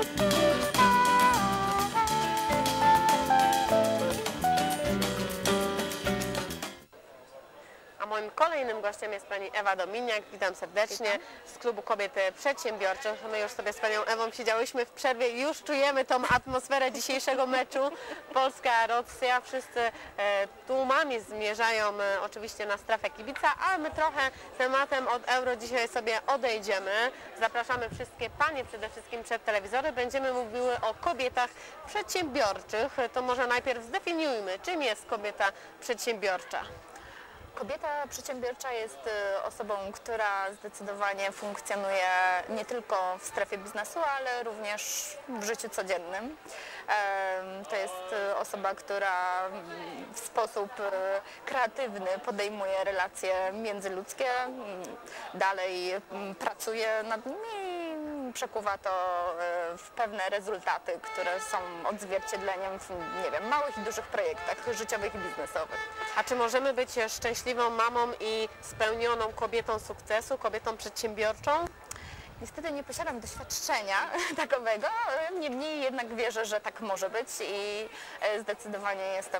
Moim kolejnym gościem jest pani Ewa Dominiak. Witam serdecznie z Klubu Kobiet Przedsiębiorczych. My już sobie z panią Ewą siedziałyśmy w przerwie i już czujemy tą atmosferę dzisiejszego meczu Polska-Rosja. Wszyscy tłumami zmierzają oczywiście na strefę kibica, a my trochę tematem od Euro dzisiaj sobie odejdziemy. Zapraszamy wszystkie panie przede wszystkim przed telewizory. Będziemy mówiły o kobietach przedsiębiorczych. To może najpierw zdefiniujmy, czym jest kobieta przedsiębiorcza. Kobieta przedsiębiorcza jest osobą, która zdecydowanie funkcjonuje nie tylko w strefie biznesu, ale również w życiu codziennym. To jest osoba, która w sposób kreatywny podejmuje relacje międzyludzkie, dalej pracuje nad nimi, przekuwa to w pewne rezultaty, które są odzwierciedleniem w, nie wiem, małych i dużych projektach życiowych i biznesowych. A czy możemy być szczęśliwą mamą i spełnioną kobietą sukcesu, kobietą przedsiębiorczą? Niestety nie posiadam doświadczenia takowego, niemniej jednak wierzę, że tak może być i zdecydowanie jestem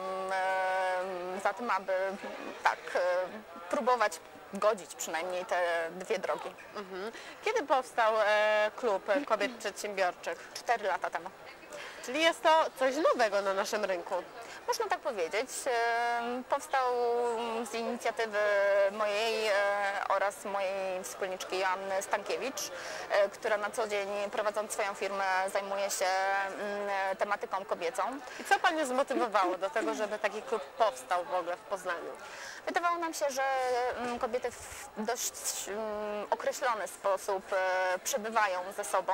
za tym, aby tak próbować godzić przynajmniej te dwie drogi. Kiedy powstał Klub Kobiet Przedsiębiorczych? 4 lata temu. Czyli jest to coś nowego na naszym rynku. Można tak powiedzieć. Powstał z inicjatywy mojej oraz mojej wspólniczki Joanny Stankiewicz, która na co dzień, prowadząc swoją firmę, zajmuje się tematyką kobiecą. I co panią zmotywowało do tego, żeby taki klub powstał w ogóle w Poznaniu? Wydawało nam się, że kobiety w dość określony sposób przebywają ze sobą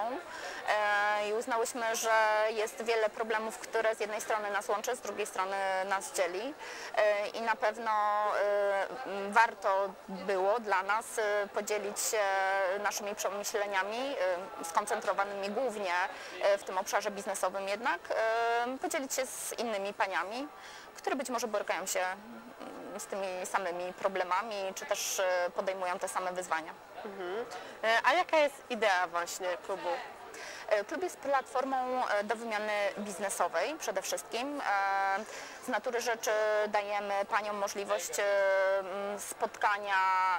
i uznałyśmy, że jest wiele problemów, które z jednej strony nas łączy, z drugiej strony nas dzieli i na pewno warto było dla nas podzielić się naszymi przemyśleniami, skoncentrowanymi głównie w tym obszarze biznesowym jednak, podzielić się z innymi paniami, które być może borykają się z tymi samymi problemami, czy też podejmują te same wyzwania. A jaka jest idea właśnie klubu? Klub jest platformą do wymiany biznesowej przede wszystkim. Z natury rzeczy dajemy paniom możliwość spotkania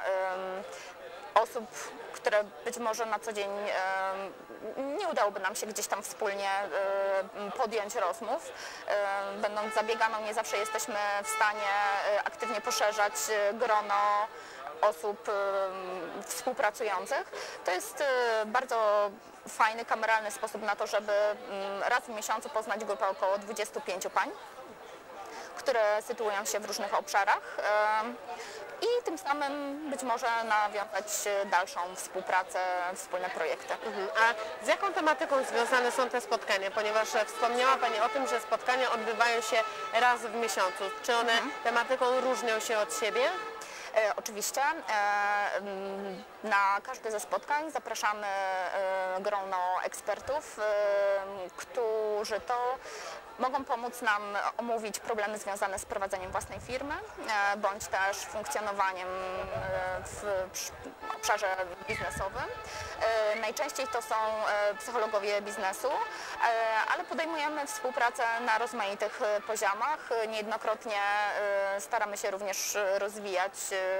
osób, które być może na co dzień nie udałoby nam się gdzieś tam wspólnie podjąć rozmów. Będąc zabieganą, nie zawsze jesteśmy w stanie aktywnie poszerzać grono osób współpracujących. To jest bardzo fajny, kameralny sposób na to, żeby raz w miesiącu poznać grupę około 25 pań, które sytuują się w różnych obszarach i tym samym być może nawiązać dalszą współpracę, wspólne projekty. A z jaką tematyką związane są te spotkania? Ponieważ wspomniała pani o tym, że spotkania odbywają się raz w miesiącu. Czy one tematyką różnią się od siebie? Oczywiście. Na każde ze spotkań zapraszamy grono ekspertów, którzy to mogą pomóc nam omówić problemy związane z prowadzeniem własnej firmy, bądź też funkcjonowaniem w obszarze biznesowym. Najczęściej to są psychologowie biznesu, ale podejmujemy współpracę na rozmaitych poziomach. Niejednokrotnie staramy się również rozwijać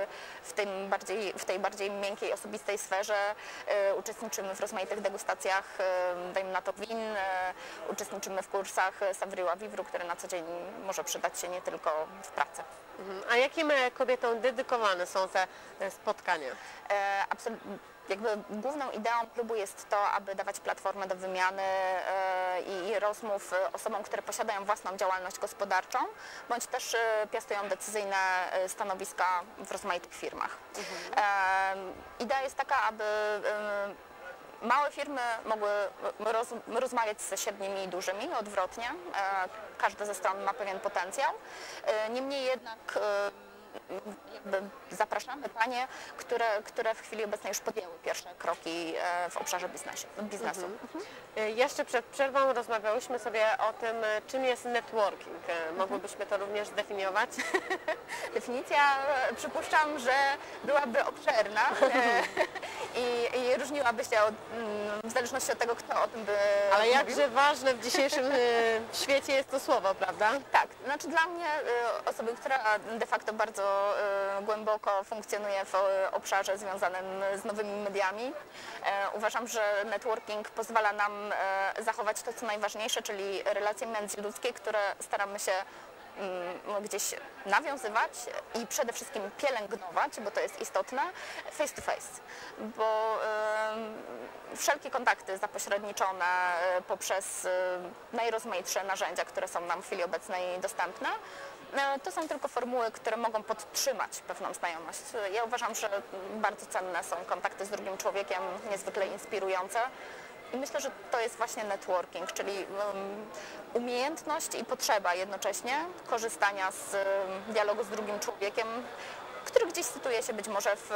w tej bardziej miękkiej, osobistej sferze. Uczestniczymy w rozmaitych degustacjach, dajmy na to win, uczestniczymy w kursach Savryła Vivru, które na co dzień może przydać się nie tylko w pracy. A jakim kobietom dedykowane są te spotkania? Jakby główną ideą klubu jest to, aby dawać platformę do wymiany i rozmów osobom, które posiadają własną działalność gospodarczą, bądź też piastują decyzyjne stanowiska w rozmaitych firmach. Idea jest taka, aby małe firmy mogły rozmawiać ze średnimi i dużymi, odwrotnie. Każda ze stron ma pewien potencjał. Niemniej jednak jakby zapraszamy panie, które w chwili obecnej już podjęły pierwsze kroki w obszarze biznesu. Jeszcze przed przerwą rozmawiałyśmy sobie o tym, czym jest networking. Mogłybyśmy to również zdefiniować? Definicja, przypuszczam, że byłaby obszerna. i różniłaby się w zależności od tego, kto o tym by Ale mówił. jakże ważne w dzisiejszym świecie jest to słowo, prawda? Tak, znaczy dla mnie osoby, która de facto bardzo głęboko funkcjonuje w obszarze związanym z nowymi mediami, uważam, że networking pozwala nam zachować to, co najważniejsze, czyli relacje międzyludzkie, które staramy się gdzieś nawiązywać i przede wszystkim pielęgnować, bo to jest istotne, face to face, bo wszelkie kontakty zapośredniczone poprzez najrozmaitsze narzędzia, które są nam w chwili obecnej dostępne, to są tylko formuły, które mogą podtrzymać pewną znajomość. Ja uważam, że bardzo cenne są kontakty z drugim człowiekiem, niezwykle inspirujące. I myślę, że to jest właśnie networking, czyli umiejętność i potrzeba jednocześnie korzystania z dialogu z drugim człowiekiem, który gdzieś sytuuje się być może w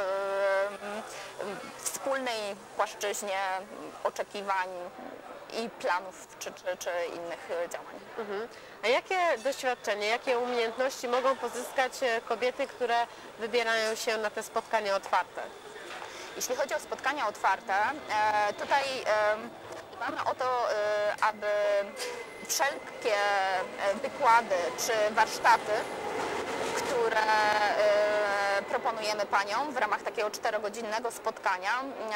wspólnej płaszczyźnie oczekiwań i planów czy innych działań. A jakie doświadczenie, jakie umiejętności mogą pozyskać kobiety, które wybierają się na te spotkania otwarte? Jeśli chodzi o spotkania otwarte, tutaj dbamy o to, aby wszelkie wykłady czy warsztaty, które proponujemy paniom w ramach takiego 4-godzinnego spotkania,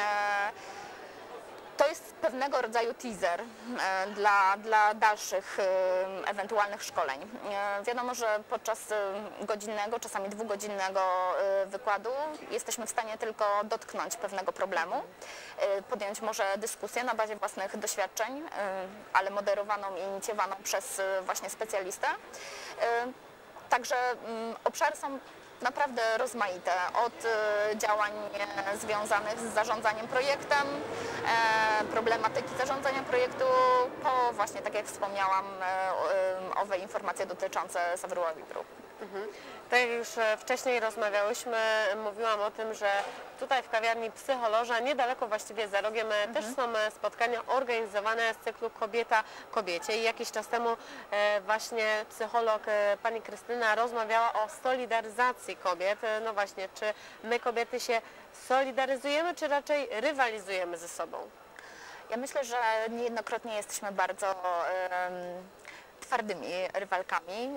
to jest pewnego rodzaju teaser dla dalszych ewentualnych szkoleń. Wiadomo, że podczas godzinnego, czasami 2-godzinnego wykładu jesteśmy w stanie tylko dotknąć pewnego problemu, podjąć może dyskusję na bazie własnych doświadczeń, ale moderowaną i inicjowaną przez właśnie specjalistę. Także obszary są naprawdę rozmaite, od działań związanych z zarządzaniem projektem, problematyki zarządzania projektu, po właśnie, tak jak wspomniałam, owe informacje dotyczące Saverowi Group. Tak jak już wcześniej rozmawiałyśmy, mówiłam o tym, że tutaj w kawiarni Psycholoża, niedaleko właściwie za rogiem, też są spotkania organizowane z cyklu Kobieta kobiecie. I jakiś czas temu właśnie psycholog pani Krystyna rozmawiała o solidaryzacji kobiet. No właśnie, czy my kobiety się solidaryzujemy, czy raczej rywalizujemy ze sobą? Ja myślę, że niejednokrotnie jesteśmy bardzo twardymi rywalkami,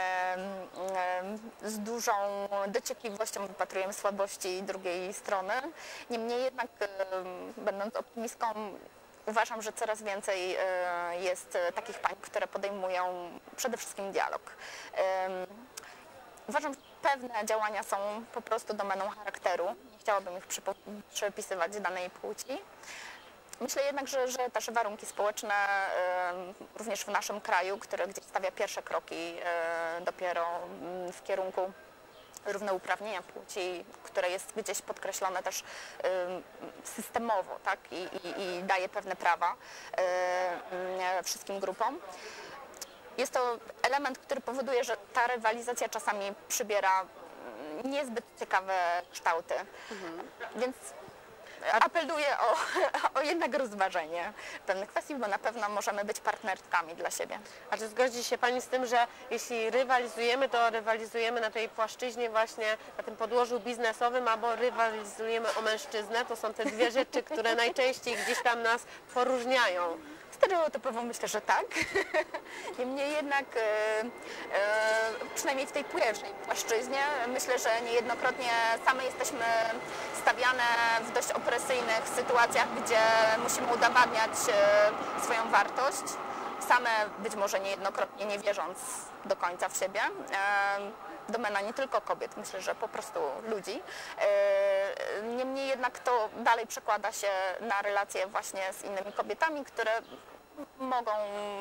z dużą dociekliwością wypatrujemy słabości drugiej strony. Niemniej jednak, będąc optymistką, uważam, że coraz więcej jest takich pań, które podejmują przede wszystkim dialog. Uważam, że pewne działania są po prostu domeną charakteru. Nie chciałabym ich przypisywać danej płci. Myślę jednak, że też warunki społeczne, również w naszym kraju, który gdzieś stawia pierwsze kroki dopiero w kierunku równouprawnienia płci, które jest gdzieś podkreślone też systemowo, tak? I daje pewne prawa wszystkim grupom. Jest to element, który powoduje, że ta rywalizacja czasami przybiera niezbyt ciekawe kształty. Więc apeluję o jednak rozważenie pewnych kwestii, bo na pewno możemy być partnerkami dla siebie. A czy zgodzi się Pani z tym, że jeśli rywalizujemy, to rywalizujemy na tej płaszczyźnie właśnie, na tym podłożu biznesowym, albo rywalizujemy o mężczyznę? To są te dwie rzeczy, które najczęściej gdzieś tam nas poróżniają. Stereotypowo myślę, że tak. Niemniej jednak, przynajmniej w tej pierwszej płaszczyźnie, myślę, że niejednokrotnie same jesteśmy stawiane w dość opresyjnych sytuacjach, gdzie musimy udowadniać swoją wartość, same być może niejednokrotnie nie wierząc do końca w siebie. Domena nie tylko kobiet, myślę, że po prostu ludzi. Niemniej jednak to dalej przekłada się na relacje właśnie z innymi kobietami, które mogą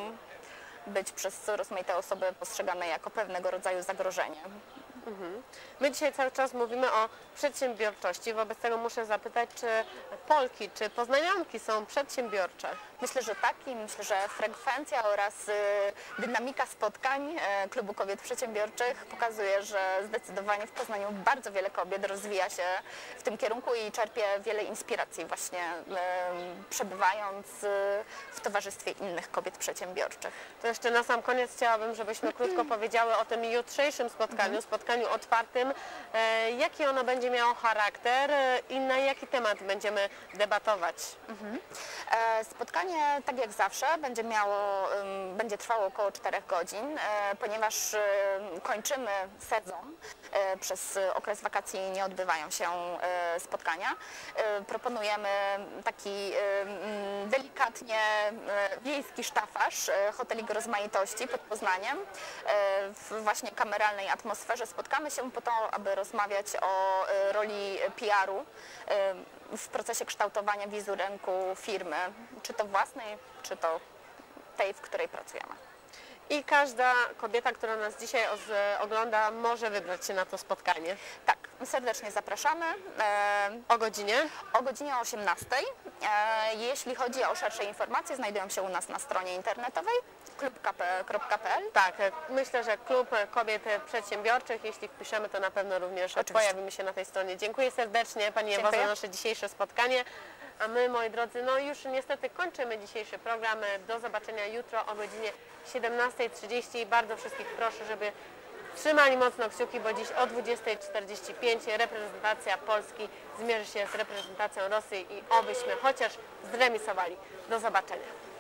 być przez rozmaite osoby postrzegane jako pewnego rodzaju zagrożenie. My dzisiaj cały czas mówimy o przedsiębiorczości, wobec tego muszę zapytać, czy Polki, czy poznanianki są przedsiębiorcze? Myślę, że tak i myślę, że frekwencja oraz dynamika spotkań Klubu Kobiet Przedsiębiorczych pokazuje, że zdecydowanie w Poznaniu bardzo wiele kobiet rozwija się w tym kierunku i czerpie wiele inspiracji właśnie przebywając w towarzystwie innych kobiet przedsiębiorczych. To jeszcze na sam koniec chciałabym, żebyśmy krótko powiedziały o tym jutrzejszym spotkaniu, spotkaniu spotkaniu otwartym. Jaki ono będzie miało charakter i na jaki temat będziemy debatować? Spotkanie, tak jak zawsze, będzie trwało około 4 godzin, ponieważ kończymy sezon. Przez okres wakacji nie odbywają się spotkania. Proponujemy taki delikatnie wiejski sztafaż Hotelik Rozmaitości pod Poznaniem. W właśnie kameralnej atmosferze spotkamy się po to, aby rozmawiać o roli PR-u w procesie kształtowania wizerunku firmy, czy to własnej, czy to tej, w której pracujemy. I każda kobieta, która nas dzisiaj ogląda, może wybrać się na to spotkanie. Tak, serdecznie zapraszamy. O godzinie? O godzinie 18. Jeśli chodzi o szersze informacje, znajdują się u nas na stronie internetowej klubkp.pl. Tak, myślę, że Klub Kobiet Przedsiębiorczych, jeśli wpiszemy, to na pewno również pojawimy się na tej stronie. Dziękuję serdecznie Pani Ewo za nasze dzisiejsze spotkanie. A my, moi drodzy, no już niestety kończymy dzisiejszy program. Do zobaczenia jutro o godzinie 17:30. Bardzo wszystkich proszę, żeby trzymali mocno kciuki, bo dziś o 20:45 reprezentacja Polski zmierzy się z reprezentacją Rosji i obyśmy chociaż zremisowali. Do zobaczenia.